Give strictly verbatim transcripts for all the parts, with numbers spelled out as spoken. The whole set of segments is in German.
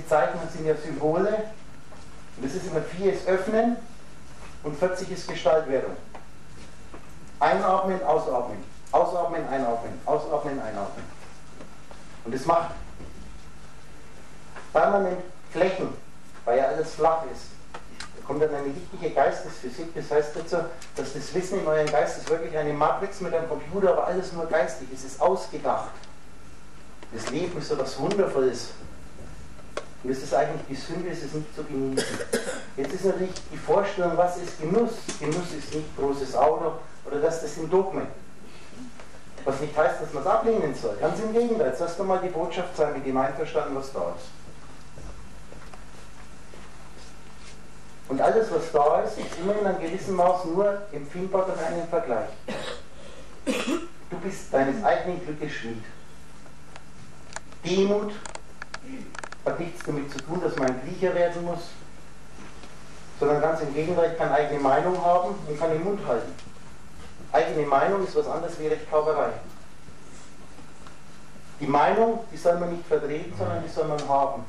Zeichen sind ja Symbole. Und das ist immer vier ist Öffnen und vierzig ist Gestaltwerdung. Einatmen, ausatmen. Ausatmen, einatmen. Ausatmen, einatmen. Und das macht permanent Flächen, weil ja alles flach ist. Da kommt dann eine richtige Geistesphysik. Das heißt dazu, dass das Wissen in eurem Geist ist wirklich eine Matrix mit einem Computer, aber alles nur geistig. Es ist ausgedacht. Das Leben ist so was Wundervolles. Und das ist eigentlich die Sünde, es ist nicht zu genießen. Jetzt ist natürlich die Vorstellung, was ist Genuss? Genuss ist nicht großes Auto oder das, das sind Dogmen. Was nicht heißt, dass man es ablehnen soll. Ganz im Gegenteil. Jetzt lass doch mal die Botschaft sein, mit dem einverstanden, was da ist. Und alles, was da ist, ist immer in einem gewissen Maß nur empfindbar durch einen Vergleich. Du bist deines eigenen Glückes Schmied. Demut hat nichts damit zu tun, dass man ein Kriecher werden muss, sondern ganz im Gegenteil, ich kann eigene Meinung haben und kann den Mund halten. Eigene Meinung ist was anderes wie Rechthaberei. Die Meinung, die soll man nicht vertreten, sondern die soll man haben.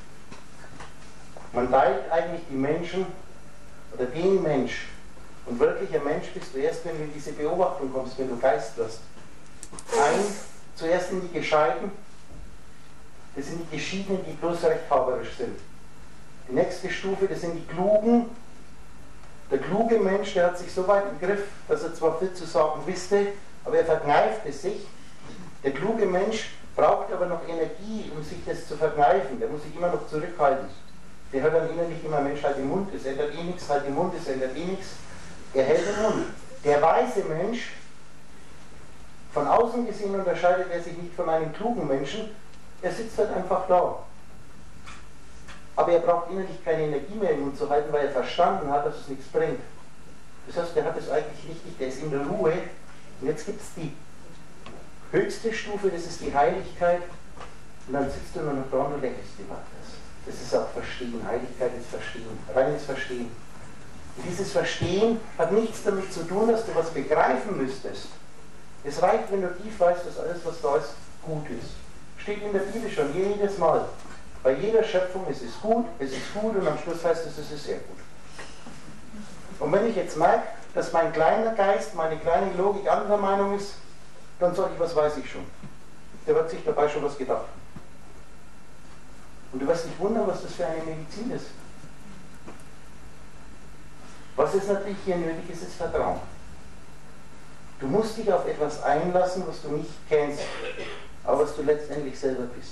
Man teilt eigentlich die Menschen oder den Mensch, und wirklicher Mensch bist du erst, wenn du in diese Beobachtung kommst, wenn du Geist wirst. Ein, zuerst in die Gescheiten, das sind die Geschiedenen, die bloß rechthaberisch sind. Die nächste Stufe, das sind die Klugen. Der kluge Mensch, der hat sich so weit im Griff, dass er zwar viel zu sagen wüsste, aber er verkneift es sich. Der kluge Mensch braucht aber noch Energie, um sich das zu verkneifen. Der muss sich immer noch zurückhalten. Der hört dann innerlich immer, Mensch, halt den Mund, es ändert eh nichts, halt den Mund, es ändert eh nichts. Er hält den Mund. Der weise Mensch, von außen gesehen unterscheidet er sich nicht von einem klugen Menschen, er sitzt halt einfach da. Aber er braucht innerlich keine Energie mehr im Mund zu halten, weil er verstanden hat, dass es nichts bringt. Das heißt, der hat es eigentlich richtig, der ist in der Ruhe. Und jetzt gibt es die höchste Stufe, das ist die Heiligkeit. Und dann sitzt du nur noch da und du lächelst über das. Das ist auch Verstehen. Heiligkeit ist Verstehen. Reines Verstehen. Und dieses Verstehen hat nichts damit zu tun, dass du was begreifen müsstest. Es reicht, wenn du tief weißt, dass alles, was da ist, gut ist. Steht in der Bibel schon jedes Mal. Bei jeder Schöpfung ist es gut, es ist gut und am Schluss heißt es, es ist sehr gut. Und wenn ich jetzt merke, dass mein kleiner Geist, meine kleine Logik anderer Meinung ist, dann sage ich, was weiß ich schon. Der wird sich dabei schon was gedacht haben. Und du wirst dich wundern, was das für eine Medizin ist. Was es natürlich hier nötig ist, ist Vertrauen. Du musst dich auf etwas einlassen, was du nicht kennst, aber was du letztendlich selber bist.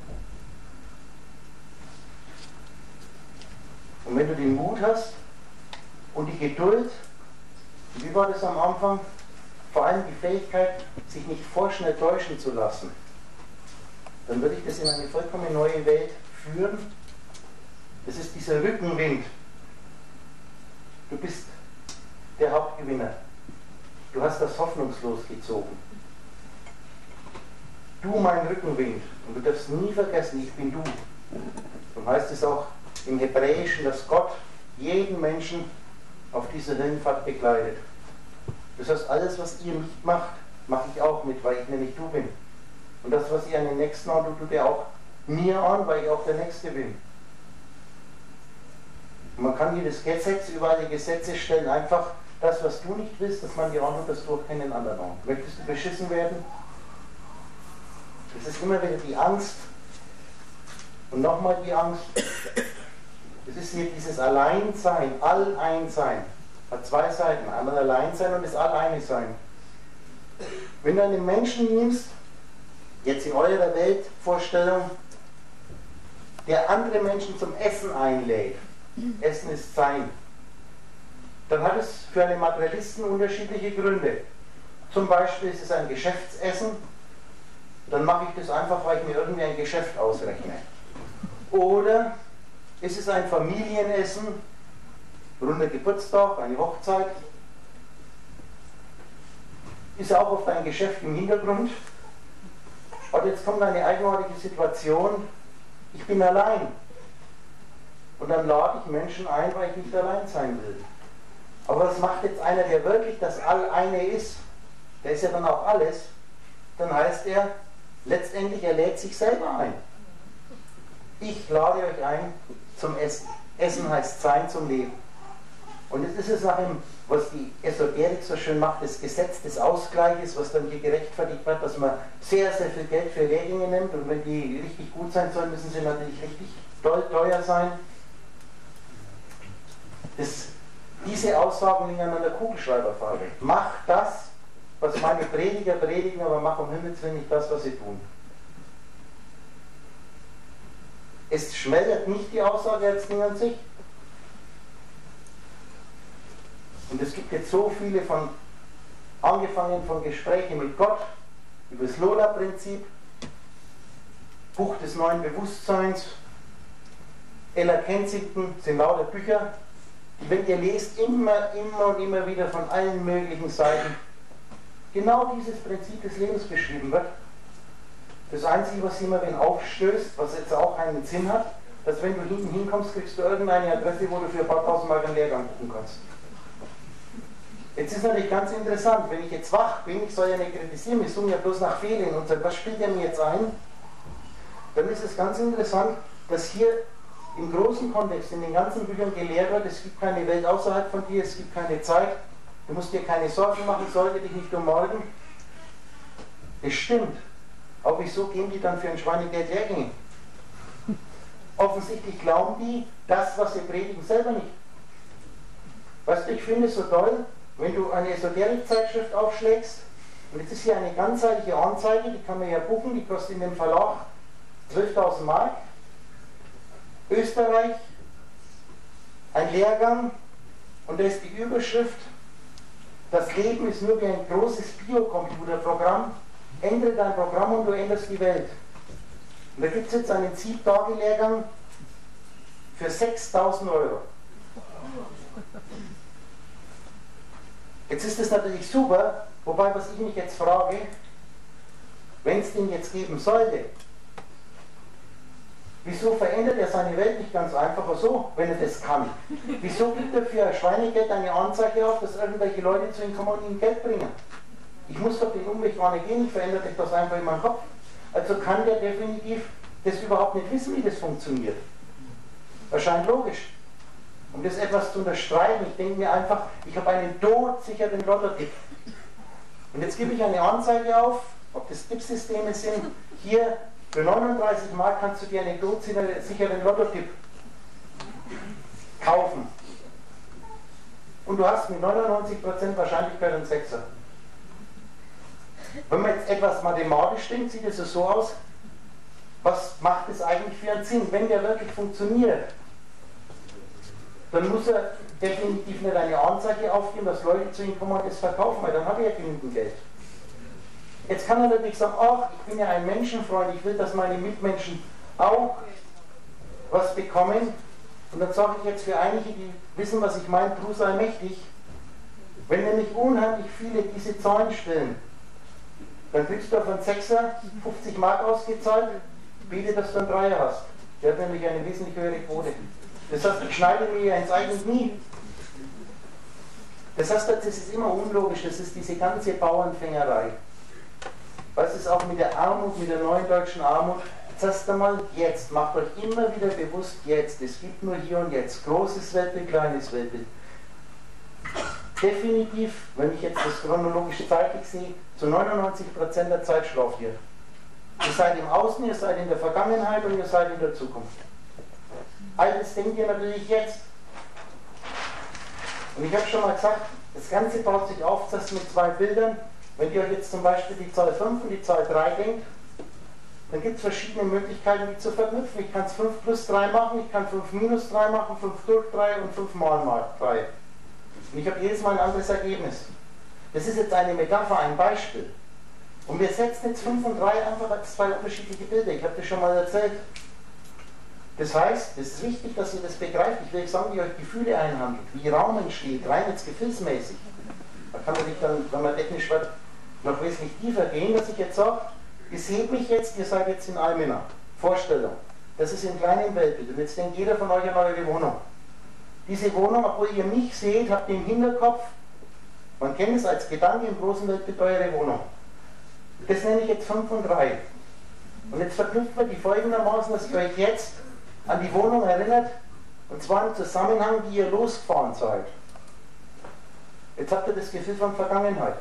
Und wenn du den Mut hast und die Geduld, wie war das am Anfang? Vor allem die Fähigkeit, sich nicht vorschnell täuschen zu lassen, dann würde ich das in eine vollkommen neue Welt führen. Das ist dieser Rückenwind. Du bist der Hauptgewinner. Du hast das hoffnungslos gezogen. Du, mein Rückenwind. Und du darfst nie vergessen, ich bin du. Und heißt es auch im Hebräischen, dass Gott jeden Menschen auf dieser Hirnfahrt begleitet. Das heißt, alles, was ihr nicht macht, mache ich auch mit, weil ich nämlich du bin. Und das, was ihr an den Nächsten an, tut ihr auch mir an, weil ich auch der Nächste bin. Und man kann jedes Gesetz, überall die Gesetze stellen, einfach das, was du nicht willst, dass man dir antut, das durch keinen anderen an. Möchtest du beschissen werden? Das ist immer wieder die Angst. Und nochmal die Angst. Es ist hier dieses Alleinsein, All-Eins-Sein. Hat zwei Seiten. Einmal Alleinsein und das Alleine-Sein. Wenn du einen Menschen nimmst, jetzt in eurer Weltvorstellung, der andere Menschen zum Essen einlädt, Essen ist Sein, dann hat es für einen Materialisten unterschiedliche Gründe. Zum Beispiel ist es ein Geschäftsessen, dann mache ich das einfach, weil ich mir irgendwie ein Geschäft ausrechne. Oder ist es ein Familienessen, runder Geburtstag, eine Hochzeit, ist auch oft ein Geschäft im Hintergrund. Aber jetzt kommt eine eigenartige Situation, ich bin allein. Und dann lade ich Menschen ein, weil ich nicht allein sein will. Aber was macht jetzt einer, der wirklich das All-Eine ist? Der ist ja dann auch alles. Dann heißt er, letztendlich er lädt sich selber ein. Ich lade euch ein zum Essen. Essen heißt sein zum Leben. Und jetzt ist es nach dem, was die Esoterik so schön macht, das Gesetz des Ausgleiches, was dann hier gerechtfertigt wird, dass man sehr, sehr viel Geld für Lehrgänge nimmt und wenn die richtig gut sein sollen, müssen sie natürlich richtig teuer sein. Das, diese Aussagen liegen an der Kugelschreiberfarbe. Mach das, was meine Prediger predigen, aber mach um Himmels Willen nicht das, was sie tun. Es schmälert nicht die Aussage jetzt an sich. Und es gibt jetzt so viele von, angefangen von Gesprächen mit Gott, über das Lola-Prinzip, Buch des neuen Bewusstseins, Ella Kensington, sind lauter Bücher, die, wenn ihr lest, immer, immer und immer wieder von allen möglichen Seiten genau dieses Prinzip des Lebens beschrieben wird. Das Einzige, was immer wen aufstößt, was jetzt auch einen Sinn hat, dass wenn du hinten hinkommst, kriegst du irgendeine Adresse, wo du für ein paar tausend Mark einen Lehrgang buchen kannst. Jetzt ist natürlich ganz interessant, wenn ich jetzt wach bin, ich soll ja nicht kritisieren, wir suchen ja bloß nach Fehlern und sagen, was spielt er mir jetzt ein? Dann ist es ganz interessant, dass hier im großen Kontext, in den ganzen Büchern gelehrt wird, es gibt keine Welt außerhalb von dir, es gibt keine Zeit, du musst dir keine Sorgen machen, sorge dich nicht um morgen. Das stimmt. Aber wieso gehen die dann für ein Schweinegeld Lehrgänge? Offensichtlich glauben die das, was sie predigen, selber nicht. Weißt du, ich finde es so toll, wenn du eine Esoterik-Zeitschrift aufschlägst, und jetzt ist hier eine ganzseitige Anzeige, die kann man ja buchen, die kostet in dem Verlag zwölftausend Mark. Österreich, ein Lehrgang, und da ist die Überschrift, das Leben ist nur wie ein großes Biocomputerprogramm, ändere dein Programm und du änderst die Welt. Und da gibt es jetzt einen sieben Tage Lehrgang für sechstausend Euro. Jetzt ist das natürlich super, wobei, was ich mich jetzt frage, wenn es den jetzt geben sollte, wieso verändert er seine Welt nicht ganz einfach so, wenn er das kann? Wieso gibt er für ein Schweinegeld eine Anzeige auf, dass irgendwelche Leute zu ihm kommen und ihm Geld bringen? Ich muss doch den Umweg gar nicht gehen, ich verändere das einfach in meinem Kopf. Also kann der definitiv das überhaupt nicht wissen, wie das funktioniert. Erscheint logisch. Um das etwas zu unterstreichen, ich denke mir einfach, ich habe einen todsicheren Lotto-Tipp. Und jetzt gebe ich eine Anzeige auf, ob das Tippsysteme sind. Hier für neununddreißig Mark kannst du dir einen todsicheren Lotto-Tipp kaufen. Und du hast mit neunundneunzig Prozent Wahrscheinlichkeit einen Sechser. Wenn man jetzt etwas mathematisch denkt, sieht es so aus, was macht es eigentlich für einen Sinn? Wenn der wirklich funktioniert, dann muss er definitiv nicht eine Anzeige aufgeben, dass Leute zu ihm kommen und das verkaufen, weil dann hat er ja genügend Geld. Jetzt kann er natürlich sagen, ach, ich bin ja ein Menschenfreund, ich will, dass meine Mitmenschen auch was bekommen. Und dann sage ich jetzt für einige, die wissen, was ich meine, du sei mächtig. Wenn nämlich unheimlich viele diese Zahlen stellen, dann kriegst du auf einen Sechser fünfzig Mark ausgezahlt, bete, dass du einen Dreier hast. Der hat nämlich eine wesentlich höhere Quote. Das heißt, ich schneide mir ja ins eigene Knie. Das heißt, das ist immer unlogisch, das ist diese ganze Bauernfängerei. Was ist auch mit der Armut, mit der neuen deutschen Armut? Jetzt einmal jetzt, macht euch immer wieder bewusst jetzt, es gibt nur hier und jetzt, großes Weltbild, kleines Weltbild. Definitiv, wenn ich jetzt das chronologisch zeitlich sehe, zu neunundneunzig Prozent der Zeit schlaft ihr. Ihr seid im Außen, ihr seid in der Vergangenheit und ihr seid in der Zukunft. All das denkt ihr natürlich jetzt. Und ich habe schon mal gesagt, das Ganze baut sich auf, das mit zwei Bildern. Wenn ihr euch jetzt zum Beispiel die Zahl fünf und die Zahl drei denkt, dann gibt es verschiedene Möglichkeiten, die zu verknüpfen. Ich kann es fünf plus drei machen, ich kann fünf minus drei machen, fünf durch drei und fünf mal mal drei. Und ich habe jedes Mal ein anderes Ergebnis. Das ist jetzt eine Metapher, ein Beispiel. Und wir setzen jetzt fünf und drei einfach als zwei unterschiedliche Bilder. Ich habe das schon mal erzählt. Das heißt, es ist wichtig, dass ihr das begreift. Ich will euch sagen, wie euch Gefühle einhandelt, wie Raum entsteht, rein jetzt gefühlsmäßig. Da kann man nicht dann, wenn man technisch wird, noch wesentlich tiefer gehen, dass ich jetzt sage, ihr seht mich jetzt, ihr seid jetzt in Almena. Vorstellung. Das ist im kleinen Weltbild. Und jetzt denkt jeder von euch an eure Wohnung. Diese Wohnung, obwohl ihr mich seht, habt ihr im Hinterkopf, man kennt es als Gedanke im großen Weltbild, eure Wohnung. Das nenne ich jetzt fünf und drei. Und jetzt verknüpfen wir die folgendermaßen, dass ich euch jetzt an die Wohnung erinnert, und zwar im Zusammenhang, wie ihr losgefahren seid. Jetzt habt ihr das Gefühl von Vergangenheit.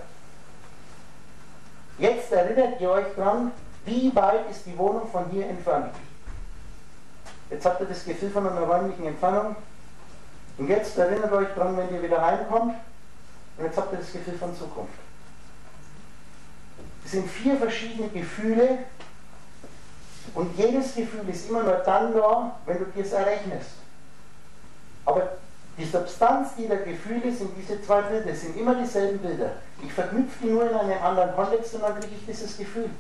Jetzt erinnert ihr euch dran, wie weit ist die Wohnung von hier entfernt. Jetzt habt ihr das Gefühl von einer räumlichen Entfernung. Und jetzt erinnert euch dran, wenn ihr wieder heimkommt. Und jetzt habt ihr das Gefühl von Zukunft. Es sind vier verschiedene Gefühle. Und jedes Gefühl ist immer nur dann da, wenn du dir es errechnest. Aber die Substanz dieser Gefühle sind diese zwei Bilder, es sind immer dieselben Bilder. Ich verknüpfe die nur in einem anderen Kontext und dann kriege ich dieses Gefühl.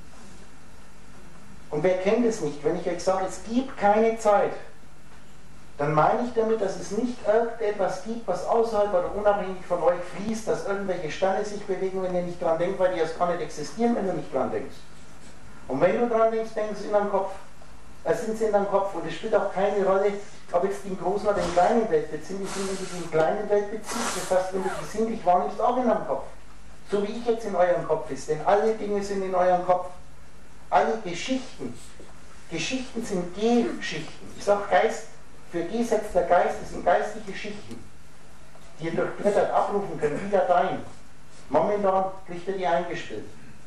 Und wer kennt es nicht? Wenn ich euch sage, es gibt keine Zeit, dann meine ich damit, dass es nicht irgendetwas gibt, was außerhalb oder unabhängig von euch fließt, dass irgendwelche Sterne sich bewegen, wenn ihr nicht dran denkt, weil die erst gar nicht existieren, wenn du nicht dran denkst. Und wenn du dran denkst, denkst du in deinem Kopf. Es sind sie in deinem Kopf und es spielt auch keine Rolle, ob jetzt die im großen oder im kleinen Weltbild sind. Die sind, wenn du die im kleinen Weltbild ziehst, das heißt, wenn du die sinnlich wahrnimmst, auch in deinem Kopf. So wie ich jetzt in eurem Kopf ist, denn alle Dinge sind in eurem Kopf. Alle Geschichten, Geschichten sind Geschichten. Ich sage Geist, für G setzt der Geist, das sind geistliche Schichten, die ihr durch Blätter abrufen könnt, wie Dateien. Momentan kriegt ihr die eingespielt.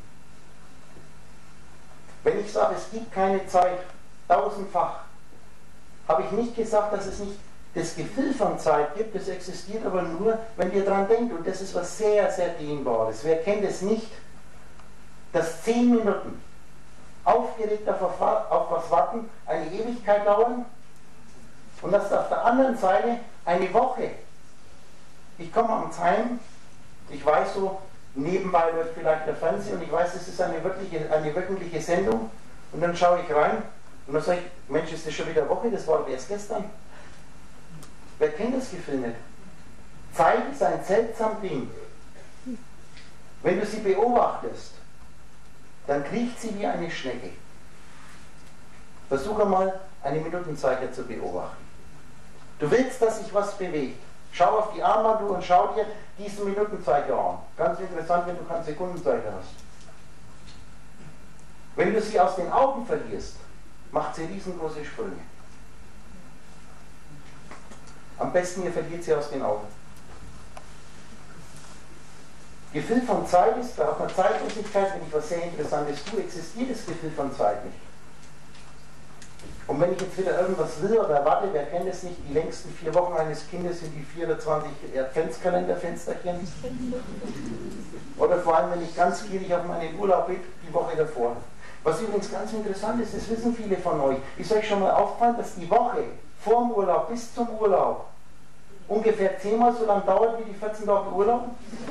Wenn ich sage, es gibt keine Zeit, tausendfach, habe ich nicht gesagt, dass es nicht das Gefühl von Zeit gibt, es existiert aber nur, wenn ihr daran denkt. Und das ist was sehr, sehr Dehnbares. Wer kennt es nicht, dass zehn Minuten aufgeregt auf, auf was warten, eine Ewigkeit dauern und dass auf der anderen Seite eine Woche. Ich komme abends heim, ich weiß so, nebenbei läuft vielleicht der Fernseher und ich weiß, es ist eine, wirkliche, eine wöchentliche Sendung und dann schaue ich rein und dann sage ich, Mensch, ist das schon wieder Woche, das war doch erst gestern. Wer kennt das Gefühl nicht? Zeit ist ein seltsames Ding. Wenn du sie beobachtest, dann kriecht sie wie eine Schnecke. Versuche mal, eine Minutenzeiger zu beobachten. Du willst, dass sich was bewegt. Schau auf die Armbanduhr und schau dir diesen Minutenzeiger an. Ganz interessant, wenn du keinen Sekundenzeiger hast. Wenn du sie aus den Augen verlierst, macht sie riesengroße Sprünge. Am besten, ihr verliert sie aus den Augen. Gefühl von Zeit ist, bei einer Zeitlosigkeit, wenn ich was sehr Interessantes tue, existiert das Gefühl von Zeit nicht. Und wenn ich jetzt wieder irgendwas will oder erwarte, wer kennt es nicht, die längsten vier Wochen eines Kindes sind die vierundzwanzig Adventskalenderfensterchen. Oder vor allem, wenn ich ganz gierig auf meinen Urlaub bin, die Woche davor. Was übrigens ganz interessant ist, das wissen viele von euch. Ist euch schon mal aufgefallen, dass die Woche vor dem Urlaub bis zum Urlaub ungefähr zehnmal so lang dauert wie die vierzehn Tage Urlaub?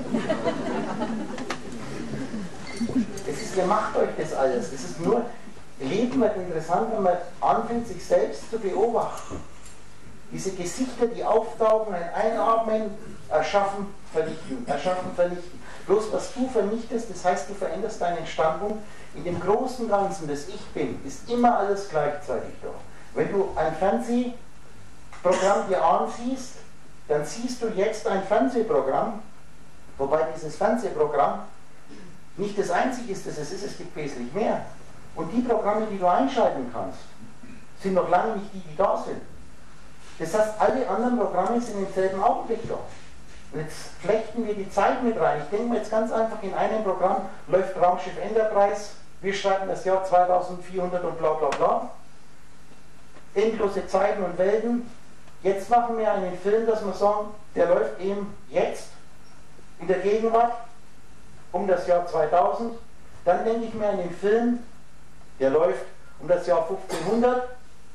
Es ist, ihr macht euch das alles. Es ist nur, Leben wird interessant, wenn man anfängt, sich selbst zu beobachten. Diese Gesichter, die auftauchen, ein Einatmen, erschaffen, vernichten, erschaffen, vernichten. Bloß was du vernichtest, das heißt, du veränderst deinen Standpunkt. In dem großen Ganzen, das Ich Bin, ist immer alles gleichzeitig da. Wenn du ein Fernsehprogramm dir ansiehst, dann siehst du jetzt ein Fernsehprogramm, wobei dieses Fernsehprogramm nicht das einzige ist, das es ist, es gibt wesentlich mehr. Und die Programme, die du einschalten kannst, sind noch lange nicht die, die da sind. Das heißt, alle anderen Programme sind im selben Augenblick da. Und jetzt flechten wir die Zeit mit rein. Ich denke mir jetzt ganz einfach, in einem Programm läuft Raumschiff Enterprise, wir schreiben das Jahr zweitausendvierhundert und bla bla bla. Endlose Zeiten und Welten. Jetzt machen wir einen Film, dass wir sagen, der läuft eben jetzt in der Gegenwart um das Jahr zweitausend. Dann denke ich mir an den Film, der läuft um das Jahr fünfzehnhundert.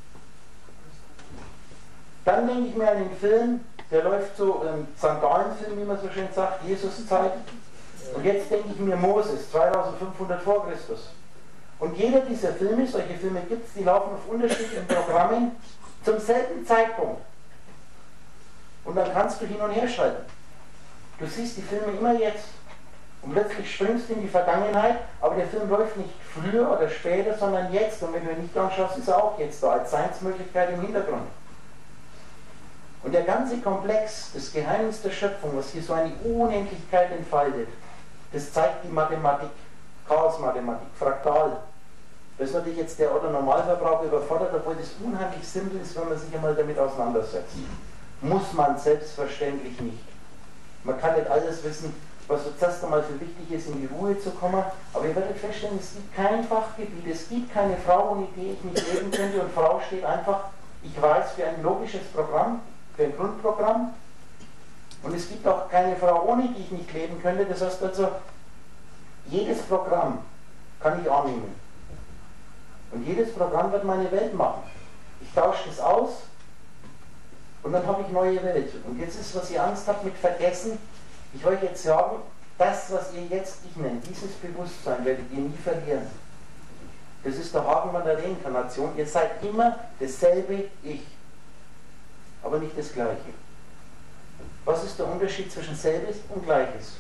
Dann denke ich mir an den Film, der läuft so, ein Sandalenfilm, wie man so schön sagt, Jesus-Zeit. Und jetzt denke ich mir Moses, zweitausendfünfhundert vor Christus. Und jeder dieser Filme, solche Filme gibt es, die laufen auf unterschiedlichen Programmen zum selben Zeitpunkt. Und dann kannst du hin und her schalten. Du siehst die Filme immer jetzt. Und plötzlich springst du in die Vergangenheit, aber der Film läuft nicht früher oder später, sondern jetzt. Und wenn du ihn nicht anschaust, ist er auch jetzt da, als Seinsmöglichkeit im Hintergrund. Und der ganze Komplex, das Geheimnis der Schöpfung, was hier so eine Unendlichkeit entfaltet, das zeigt die Mathematik, Chaosmathematik, Fraktal. Da ist natürlich jetzt der Otto-Normalverbraucher überfordert, obwohl das unheimlich simpel ist, wenn man sich einmal damit auseinandersetzt. Muss man selbstverständlich nicht. Man kann nicht alles wissen, was so zuerst einmal für wichtig ist, in die Ruhe zu kommen, aber ihr werdet feststellen, es gibt kein Fachgebiet, es gibt keine Frau, ohne die ich nicht leben könnte, und Frau steht einfach, ich weiß, für ein logisches Programm, für ein Grundprogramm, und es gibt auch keine Frau, ohne die ich nicht leben könnte. Das heißt also, jedes Programm kann ich annehmen. Und jedes Programm wird meine Welt machen. Ich tausche das aus und dann habe ich neue Welt. Und jetzt ist, was ihr Angst habt mit Vergessen, ich wollte jetzt sagen, das, was ihr jetzt ich nennt, dieses Bewusstsein werdet ihr nie verlieren. Das ist der Haken der Reinkarnation. Ihr seid immer dasselbe Ich, aber nicht das Gleiche. Was ist der Unterschied zwischen Selbes und Gleiches?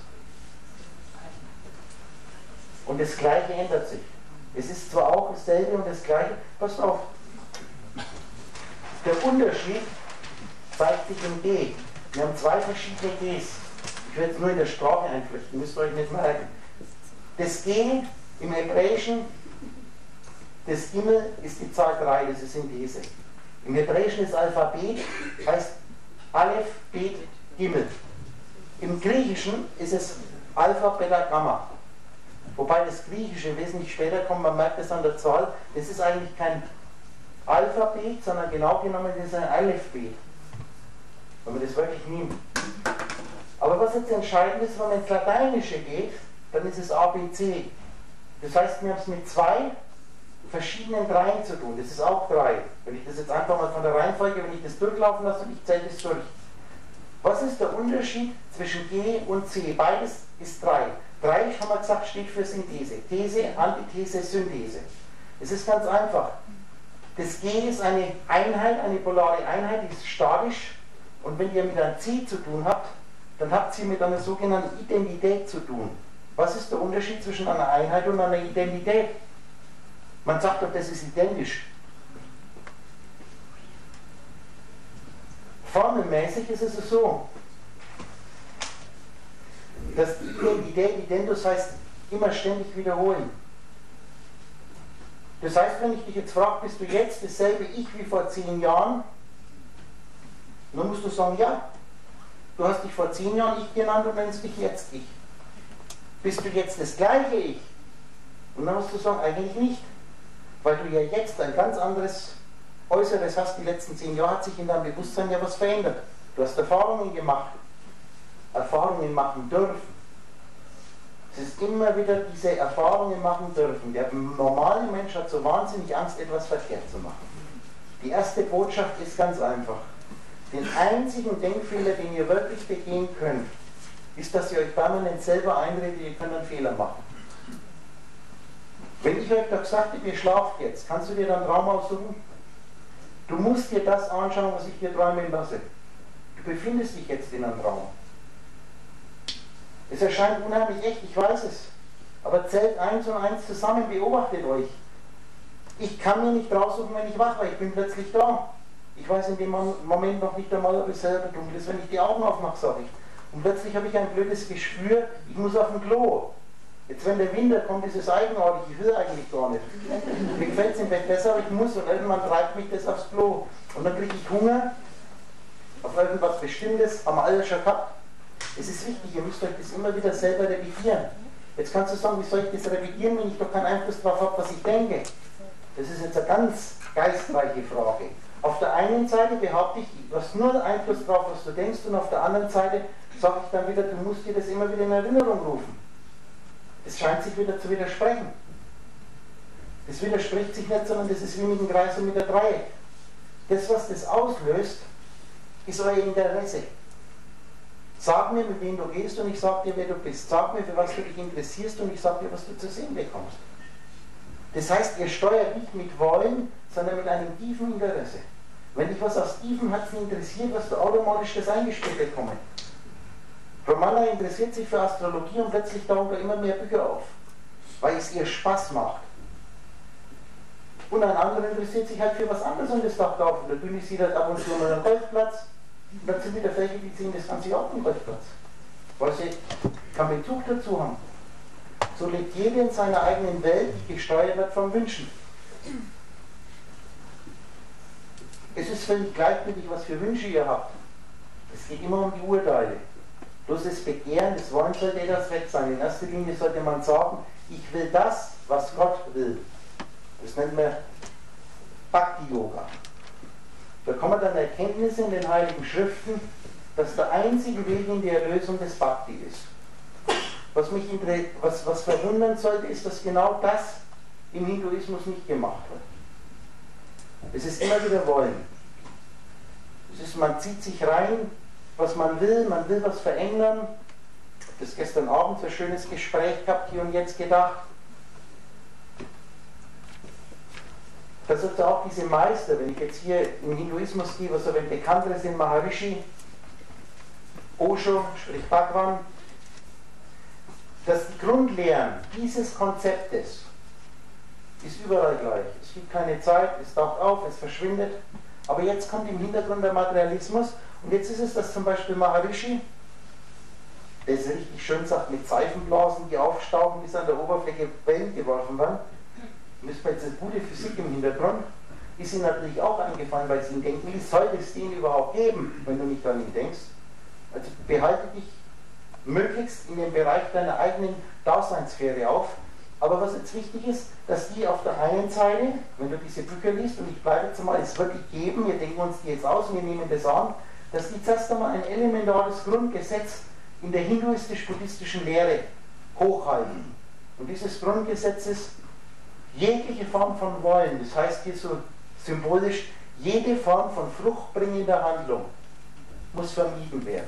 Und das Gleiche ändert sich. Es ist zwar auch dasselbe und das Gleiche, passt auf, der Unterschied zeigt sich im G. Wir haben zwei verschiedene Gs. Ich werde es nur in der Sprache einflechten, müsst ihr euch nicht merken. Das G im Hebräischen, das Gimel ist die Zahl drei, das ist Synthese. Im Hebräischen das Alphabet heißt Aleph, Bet, Gimel. Im Griechischen ist es Alpha, Beta, Gamma. Wobei das Griechische wesentlich später kommt, man merkt es an der Zahl, das ist eigentlich kein Alphabet, sondern genau genommen das ist ein Alephbet. Wenn man das wirklich nimmt. Aber was jetzt entscheidend ist, wenn man ins Lateinische geht, dann ist es A B C. Das heißt, wir haben es mit zwei verschiedenen Dreien zu tun. Das ist auch drei. Wenn ich das jetzt einfach mal von der Reihenfolge, wenn ich das durchlaufen lasse und ich zähle das durch. Was ist der Unterschied zwischen G und C? Beides ist drei. drei, haben wir gesagt, steht für Synthese. These, Antithese, Synthese. Es ist ganz einfach. Das G ist eine Einheit, eine polare Einheit, die ist statisch. Und wenn ihr mit einem C zu tun habt, dann habt ihr mit einer sogenannten Identität zu tun. Was ist der Unterschied zwischen einer Einheit und einer Identität? Man sagt doch, das ist identisch. Formelmäßig ist es so, dass Identität, Identitas heißt immer ständig wiederholen. Das heißt, wenn ich dich jetzt frage, bist du jetzt dasselbe Ich wie vor zehn Jahren? Dann musst du sagen, ja. Du hast dich vor zehn Jahren Ich genannt und nennst dich jetzt Ich. Bist du jetzt das gleiche Ich? Und dann musst du sagen, eigentlich nicht. Weil du ja jetzt ein ganz anderes Äußeres hast. Die letzten zehn Jahre hat sich in deinem Bewusstsein ja was verändert. Du hast Erfahrungen gemacht. Erfahrungen machen dürfen. Es ist immer wieder diese Erfahrungen machen dürfen. Der normale Mensch hat so wahnsinnig Angst, etwas verkehrt zu machen. Die erste Botschaft ist ganz einfach. Den einzigen Denkfehler, den ihr wirklich begehen könnt, ist, dass ihr euch permanent selber einredet, ihr könnt einen Fehler machen. Wenn ich euch da gesagt habe, ihr schlaft jetzt, kannst du dir dann einen Traum aussuchen? Du musst dir das anschauen, was ich dir träumen lasse. Du befindest dich jetzt in einem Traum. Es erscheint unheimlich echt, ich weiß es. Aber zählt eins und eins zusammen, beobachtet euch. Ich kann mir nicht raussuchen, wenn ich wach war, ich bin plötzlich da. Ich weiß in dem Moment noch nicht einmal, ob es selber dunkel ist. Wenn ich die Augen aufmache, sage ich. Und plötzlich habe ich ein blödes Gespür, ich muss auf den Klo. Jetzt wenn der Winter kommt, ist es eigenartig, ich will eigentlich gar nicht. Mir gefällt es im Bett besser, aber ich muss, und irgendwann treibt mich das aufs Klo. Und dann kriege ich Hunger auf irgendwas Bestimmtes, haben wir alles schon gehabt. Es ist wichtig, ihr müsst euch das immer wieder selber revidieren. Jetzt kannst du sagen, wie soll ich das revidieren, wenn ich doch keinen Einfluss darauf habe, was ich denke? Das ist jetzt eine ganz geistreiche Frage. Auf der einen Seite behaupte ich, du hast nur Einfluss darauf, was du denkst, und auf der anderen Seite sage ich dann wieder, du musst dir das immer wieder in Erinnerung rufen. Das scheint sich wieder zu widersprechen. Das widerspricht sich nicht, sondern das ist wie mit dem Kreis und mit der Dreieck. Das, was das auslöst, ist euer Interesse. Sag mir, mit wem du gehst, und ich sag dir, wer du bist. Sag mir, für was du dich interessierst, und ich sag dir, was du zu sehen bekommst. Das heißt, ihr steuert nicht mit Wollen, sondern mit einem tiefen Interesse. Wenn dich was aus tiefem Herzen interessiert, wirst du automatisch das eingespielt bekommen. Romana interessiert sich für Astrologie und plötzlich tauchen da immer mehr Bücher auf, weil es ihr Spaß macht. Und ein anderer interessiert sich halt für was anderes und das taucht auf. Und der Bühne sieht halt ab und zu mal einen Golfplatz, und dann sind wieder welche, die sehen das ganze Jahr auf den Golfplatz, weil sie keinen Bezug dazu haben. So lebt jeder in seiner eigenen Welt, die gesteuert wird vom Wünschen. Es ist völlig gleichgültig, was für Wünsche ihr habt. Es geht immer um die Urteile. Bloß das Begehren, das Wollen sollte etwas weg sein. In erster Linie sollte man sagen, ich will das, was Gott will. Das nennt man Bhakti-Yoga. Da kommen dann Erkenntnisse in den Heiligen Schriften, dass der einzige Weg in die Erlösung des Bhakti ist. Was mich was, was verwundern sollte, ist, dass genau das im Hinduismus nicht gemacht wird. Es ist immer wieder Wollen. Es ist, man zieht sich rein, was man will, man will was verändern. Ich habe das gestern Abend so ein schönes Gespräch gehabt, hier und jetzt gedacht. Da sagt auch diese Meister, wenn ich jetzt hier im Hinduismus gehe, was so ein bekannteres sind, Maharishi, Osho, sprich Bhagwan, dass die Grundlehren dieses Konzeptes ist überall gleich. Es gibt keine Zeit, es taucht auf, es verschwindet. Aber jetzt kommt im Hintergrund der Materialismus. Und jetzt ist es, dass zum Beispiel Maharishi, der es richtig schön sagt, mit Seifenblasen, die aufstauben, bis an der Oberfläche Wellen geworfen werden. Müssen wir jetzt eine gute Physik im Hintergrund. Ist ihnen natürlich auch eingefallen, weil sie ihn denken, wie soll es den überhaupt geben, wenn du nicht an ihn denkst? Also behalte dich möglichst in dem Bereich deiner eigenen Daseinssphäre auf. Aber was jetzt wichtig ist, dass die auf der einen Seite, wenn du diese Bücher liest, und ich bleibe jetzt mal, es wirklich geben, wir denken uns die jetzt aus, wir nehmen das an, dass die zuerst einmal ein elementares Grundgesetz in der hinduistisch-buddhistischen Lehre hochhalten. Und dieses Grundgesetz ist jegliche Form von Wollen, das heißt hier so symbolisch, jede Form von fruchtbringender Handlung muss vermieden werden.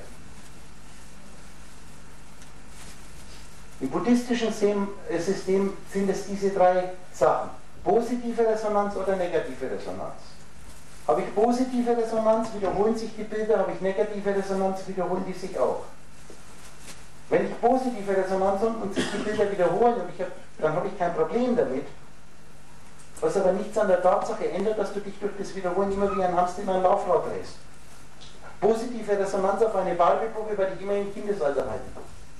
Im buddhistischen System sind es diese drei Sachen. Positive Resonanz oder negative Resonanz. Habe ich positive Resonanz, wiederholen sich die Bilder, habe ich negative Resonanz, wiederholen die sich auch. Wenn ich positive Resonanz habe und sich die Bilder wiederholen, und ich hab, dann habe ich kein Problem damit. Was aber nichts an der Tatsache ändert, dass du dich durch das Wiederholen immer wie ein Hamster in ein Laufrad drehst. Positive Resonanz auf eine Barbie-Puppe werde ich immer im Kindesalter halten.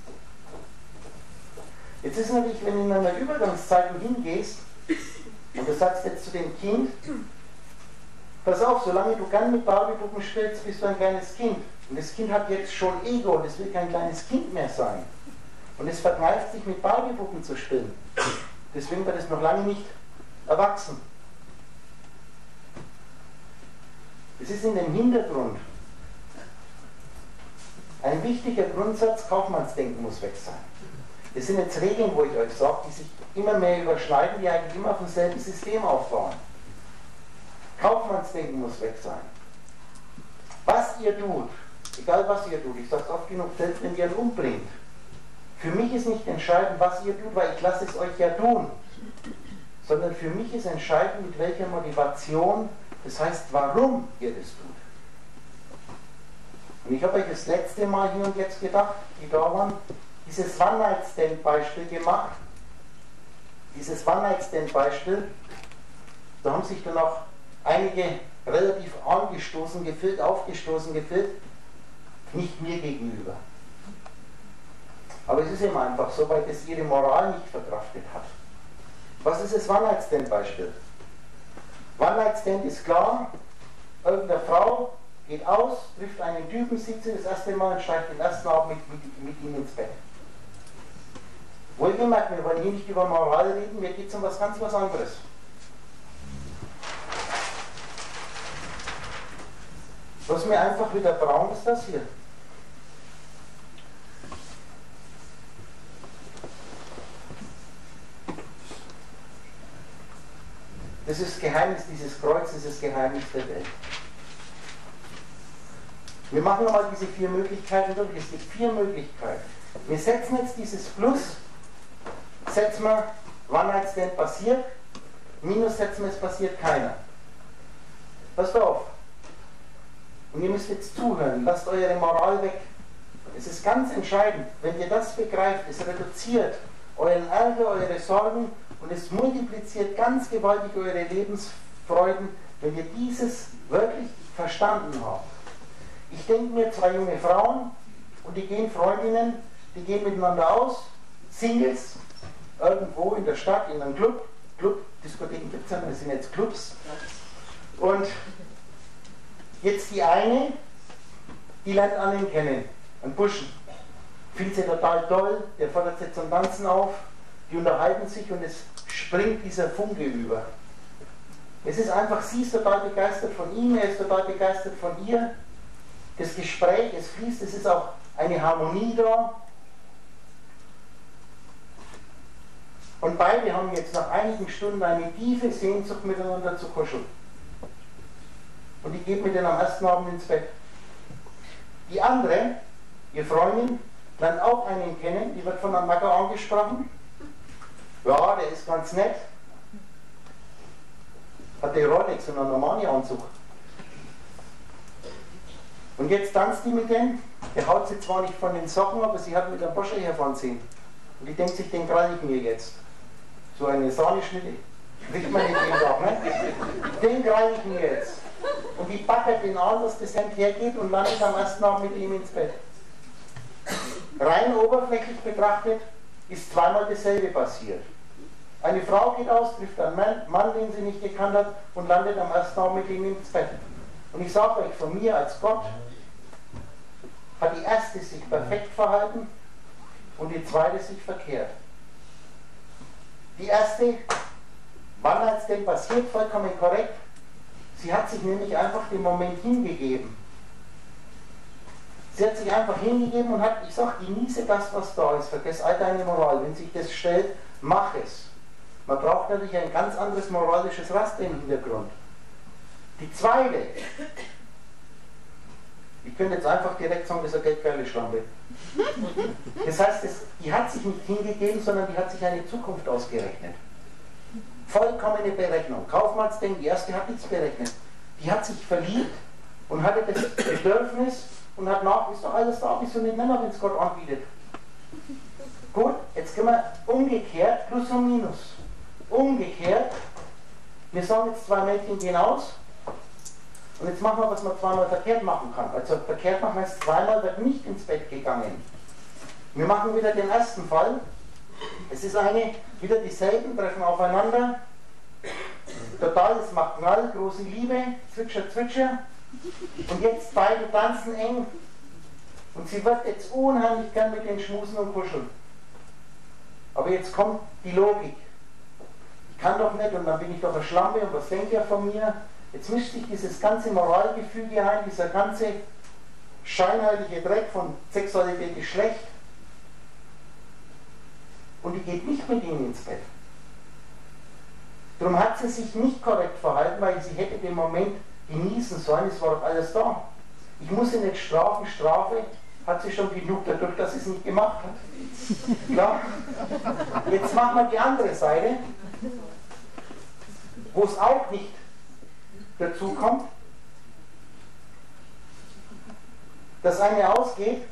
Jetzt ist natürlich, wenn du in einer Übergangszeit hingehst und du sagst jetzt zu dem Kind, pass auf, solange du gern mit Barbie-Puppen spielst, bist du ein kleines Kind. Und das Kind hat jetzt schon Ego und es will kein kleines Kind mehr sein. Und es vergreift sich mit Barbie-Puppen zu spielen. Deswegen wird es noch lange nicht erwachsen. Es ist in dem Hintergrund ein wichtiger Grundsatz, Kaufmannsdenken muss weg sein. Das sind jetzt Regeln, wo ich euch sage, die sich immer mehr überschneiden, die eigentlich immer auf demselben System aufbauen. Kaufmannsdenken muss weg sein. Was ihr tut, egal was ihr tut, ich sage es oft genug, selbst wenn ihr ihn umbringt, für mich ist nicht entscheidend, was ihr tut, weil ich lasse es euch ja tun, sondern für mich ist entscheidend, mit welcher Motivation, das heißt, warum ihr das tut. Und ich habe euch das letzte Mal hier und jetzt gedacht, die da waren, dieses One-Night-Stand-Beispiel gemacht. Dieses One-Night-Stand-Beispiel, da haben sich dann auch einige relativ angestoßen gefühlt, aufgestoßen gefühlt, nicht mir gegenüber. Aber es ist eben einfach so, weil das ihre Moral nicht verkraftet hat. Was ist das One-Night-Stand-Beispiel? One-Night-Stand ist klar, irgendeine Frau geht aus, trifft einen Typen, sitzt das erste Mal und steigt den ersten Abend mit, mit, mit ihm ins Bett. Wohlgemerkt, wir wollen hier nicht über Moral reden, mir geht es um was ganz was anderes. Was mir einfach wieder braun ist, das hier. Das ist das Geheimnis dieses Kreuzes, das ist das Geheimnis der Welt. Wir machen nochmal diese vier Möglichkeiten durch. Es gibt vier Möglichkeiten. Wir setzen jetzt dieses Plus, setzen wir, One-Night-Stand passiert, Minus setzen wir, es passiert keiner. Passt auf. Und ihr müsst jetzt zuhören, lasst eure Moral weg. Es ist ganz entscheidend, wenn ihr das begreift, es reduziert euren Ärger, eure Sorgen und es multipliziert ganz gewaltig eure Lebensfreuden, wenn ihr dieses wirklich verstanden habt. Ich denke mir, zwei junge Frauen und die gehen Freundinnen, die gehen miteinander aus, Singles, irgendwo in der Stadt, in einem Club, Club, Diskotheken gibt es ja, das sind jetzt Clubs. Und jetzt die eine, die lernt einen kennen, einen Burschen. Findet sie total toll, der fordert sie zum Tanzen auf, die unterhalten sich und es springt dieser Funke über. Es ist einfach, sie ist total begeistert von ihm, er ist total begeistert von ihr. Das Gespräch, es fließt, es ist auch eine Harmonie da. Und beide haben jetzt nach einigen Stunden eine tiefe Sehnsucht, miteinander zu kuscheln. Und die geht mit denen am ersten Abend ins Bett. Die andere, ihr Freundin, lernt auch einen kennen, die wird von einem Macker angesprochen. Ja, der ist ganz nett. Hat der Rolex und einen Armani-Anzug. Und jetzt tanzt die mit dem, der haut sie zwar nicht von den Socken, aber sie hat mit einem Porsche herfahren sehen. Und die denkt sich, den krall ich mir jetzt. So eine Sahneschnitte kriegt man nicht jeden Tag, ne? Den krall ich mir jetzt. Und die backert den an, dass das Hemd hergeht und landet am ersten Abend mit ihm ins Bett. Rein oberflächlich betrachtet ist zweimal dasselbe passiert. Eine Frau geht aus, trifft einen Mann, den sie nicht gekannt hat, und landet am ersten Abend mit ihm ins Bett. Und ich sage euch, von mir als Gott hat die erste sich perfekt verhalten und die zweite sich verkehrt. Die erste, wann hat es denn passiert, vollkommen korrekt. Sie hat sich nämlich einfach dem Moment hingegeben. Sie hat sich einfach hingegeben und hat, ich sage, genieße das, was da ist, vergess all deine Moral. Wenn sich das stellt, mach es. Man braucht natürlich ein ganz anderes moralisches Raster im Hintergrund. Die zweite, ich könnte jetzt einfach direkt sagen, das ist eine geldgeile Schlampe. Das heißt, das, die hat sich nicht hingegeben, sondern die hat sich eine Zukunft ausgerechnet. Vollkommene Berechnung. Kaufmannsdenken, die erste hat nichts berechnet. Die hat sich verliebt und hatte das Bedürfnis und hat nach, ist doch alles da, wieso nicht nehmen, wenn es Gott anbietet. Gut, jetzt können wir umgekehrt, Plus und Minus. Umgekehrt, wir sagen jetzt, zwei Mädchen gehen aus und jetzt machen wir, was man zweimal verkehrt machen kann. Also verkehrt machen heißt, zweimal wird nicht ins Bett gegangen. Wir machen wieder den ersten Fall. Es ist eine, wieder dieselben, treffen aufeinander. Total, es macht Knall, große Liebe, Zwitscher, Zwitscher. Und jetzt beide tanzen eng. Und sie wird jetzt unheimlich gern mit den schmusen und kuscheln. Aber jetzt kommt die Logik. Ich kann doch nicht und dann bin ich doch eine Schlampe und was denkt ihr von mir? Jetzt mischt sich dieses ganze Moralgefüge ein, dieser ganze scheinheilige Dreck von Sexualität ist schlecht. Und die geht nicht mit ihm ins Bett. Darum hat sie sich nicht korrekt verhalten, weil sie hätte den Moment genießen sollen, es war doch alles da. Ich muss sie nicht strafen, Strafe hat sie schon genug dadurch, dass sie es nicht gemacht hat. Klar? Jetzt machen wir die andere Seite, wo es auch nicht dazu kommt, dass eine ausgeht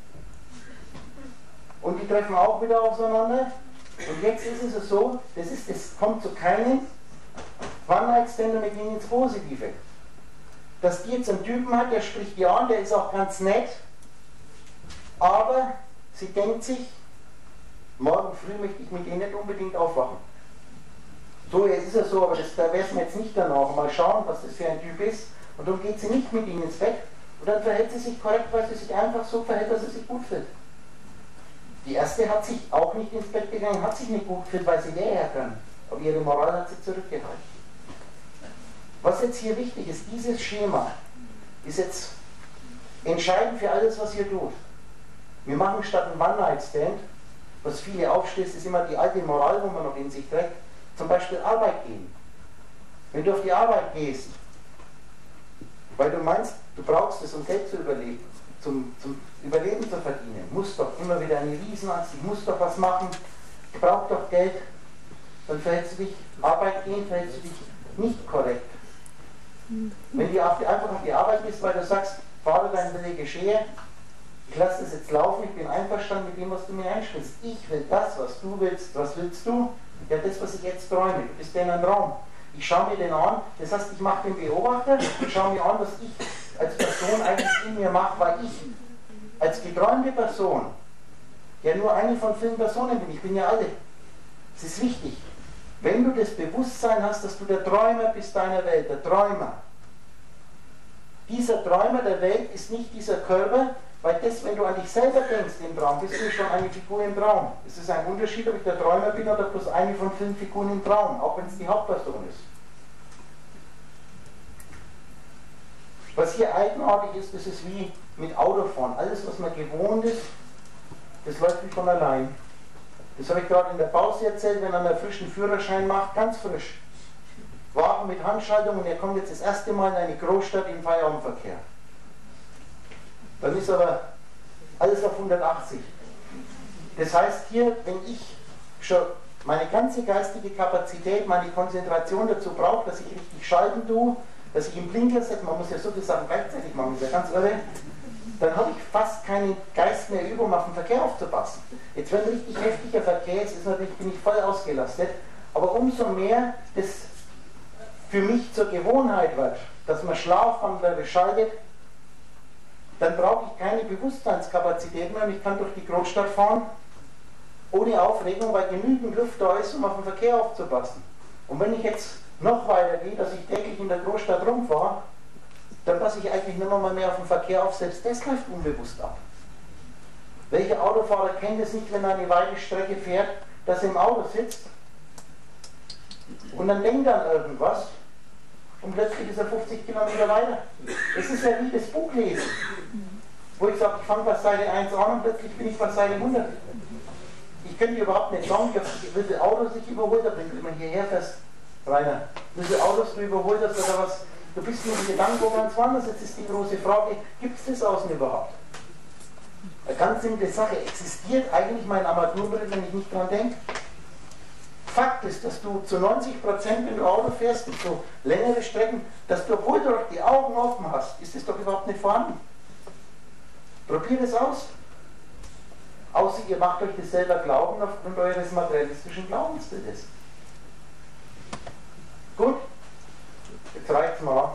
und die treffen auch wieder aufeinander. Und jetzt ist es so, das, ist, das kommt zu keinem One-Night-Stand mit ihnen ins Positive. Dass die jetzt einen Typen hat, der spricht die an, der ist auch ganz nett, aber sie denkt sich, morgen früh möchte ich mit denen nicht unbedingt aufwachen. So, jetzt ist es so, aber das, da wäre es mir jetzt nicht danach. Mal schauen, was das für ein Typ ist. Und dann geht sie nicht mit ihm ins Bett und dann verhält sie sich korrekt, weil sie sich einfach so verhält, dass sie sich gut fühlt. Die erste hat sich auch nicht ins Bett gegangen, hat sich nicht gut gefühlt, weil sie näher kann. Aber ihre Moral hat sie zurückgehalten. Was jetzt hier wichtig ist, dieses Schema ist jetzt entscheidend für alles, was ihr tut. Wir machen statt ein One-Night-Stand, was viele aufstößt, ist immer die alte Moral, wo man noch in sich trägt, zum Beispiel Arbeit gehen. Wenn du auf die Arbeit gehst, weil du meinst, du brauchst es, um Geld zu überleben, zum, zum Überleben zu verdienen, musst doch immer wieder eine Riesenangst, ich muss doch was machen, ich brauche doch Geld, dann verhältst du dich, Arbeit gehen, verhältst du dich nicht korrekt. Wenn du auf die, einfach auf die Arbeit gehst, weil du sagst, Vater, dein Wille geschehe, ich lasse das jetzt laufen, ich bin einverstanden mit dem, was du mir einspielst. Ich will das, was du willst. Was willst du? Ja, das, was ich jetzt träume. Du bist ja in einem Raum. Ich schaue mir den an, das heißt, ich mache den Beobachter und schaue mir an, was ich als Person eigentlich in mir mache, weil ich als geträumte Person ja nur eine von vielen Personen bin. Ich bin ja alle. Es ist wichtig. Wenn du das Bewusstsein hast, dass du der Träumer bist deiner Welt, der Träumer. Dieser Träumer der Welt ist nicht dieser Körper, weil das, wenn du an dich selber denkst im Traum, bist du schon eine Figur im Traum. Es ist ein Unterschied, ob ich der Träumer bin oder bloß eine von fünf Figuren im Traum, auch wenn es die Hauptperson ist. Was hier eigenartig ist, das ist wie mit Autofahren. Alles, was man gewohnt ist, das läuft wie von allein. Das habe ich gerade in der Pause erzählt, wenn man einen frischen Führerschein macht, ganz frisch. Wagen mit Handschaltung und er kommt jetzt das erste Mal in eine Großstadt im Feierabendverkehr. Dann ist aber alles auf hundertachtzig. Das heißt hier, wenn ich schon meine ganze geistige Kapazität, meine Konzentration dazu brauche, dass ich richtig schalten tue, dass ich im Blinker setze, man muss ja so viele Sachen gleichzeitig machen, das ist ja ganz irre, dann habe ich fast keinen Geist mehr über, um auf den Verkehr aufzupassen. Jetzt, wenn richtig heftiger Verkehr ist, ist natürlich, bin ich voll ausgelastet, aber umso mehr das für mich zur Gewohnheit wird, dass man Schlafwandler beschaltet, dann brauche ich keine Bewusstseinskapazität mehr und ich kann durch die Großstadt fahren, ohne Aufregung, weil genügend Luft da ist, um auf den Verkehr aufzupassen. Und wenn ich jetzt noch weiter gehe, dass ich täglich in der Großstadt rumfahre, dann passe ich eigentlich nicht mehr, mehr auf den Verkehr auf, selbst das läuft unbewusst ab. Welcher Autofahrer kennt es nicht, wenn er eine weite Strecke fährt, dass er im Auto sitzt und dann denkt er an irgendwas und plötzlich ist er fünfzig Kilometer weiter. Es ist ja wie das Buchlesen, wo ich sage, ich fange bei Seite eins an und plötzlich bin ich bei Seite hundert. Ich könnte überhaupt nicht sagen, wie viele Autos ich überholt habe, wenn du immer hierher fährst, Rainer. Wie viele Autos du überholt hast oder was. Du bist nur in Gedanken, wo ganz woanders. Jetzt ist die große Frage, gibt es das außen überhaupt? Eine ganz simple Sache, existiert eigentlich mein Armaturenbrett, wenn ich nicht dran denke? Fakt ist, dass du zu neunzig Prozent, wenn du Auto fährst, und so längere Strecken, dass du, obwohl du doch die Augen offen hast, ist das doch überhaupt nicht vorhanden. Probiert es aus. Außer ihr macht euch das selber glauben aufgrund eures materialistischen Glaubensbildes. Gut, jetzt reicht's mal.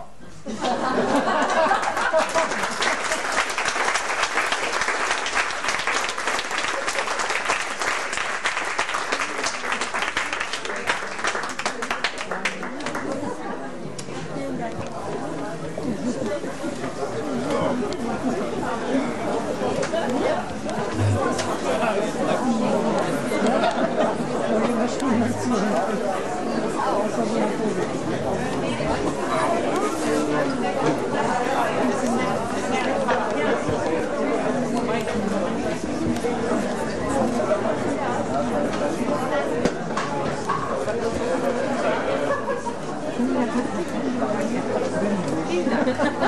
Ja.